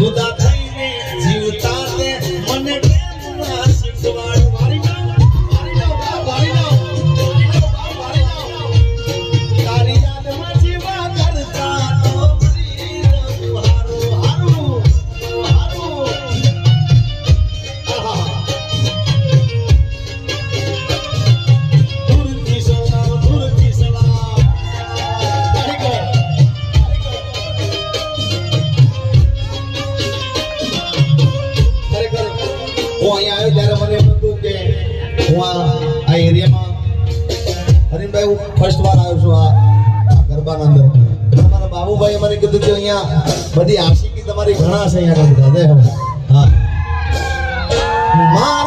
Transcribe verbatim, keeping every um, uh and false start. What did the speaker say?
जुदा थईने जीवता ते मने प्रेमना शिकवाड़ वारी ना वारी ना वारी ना वारी ना तारी याद में जीवा करता तो हारू हारू हारू आहा दूर की सलाम दूर की सलाम तारी को હું અહીંયા આવ્યો ત્યારે મને એમ હતું કે હું આ એરિયામાં હરીનભાઈ હું ફર્સ્ટ વાર આવ્યો છું આ ગરબાના અંદર તમારા બાબુભાઈએ મને કીધું કે અહીંયા બધી આશિકી તમારી ઘણા છે અહીંયા બધા હા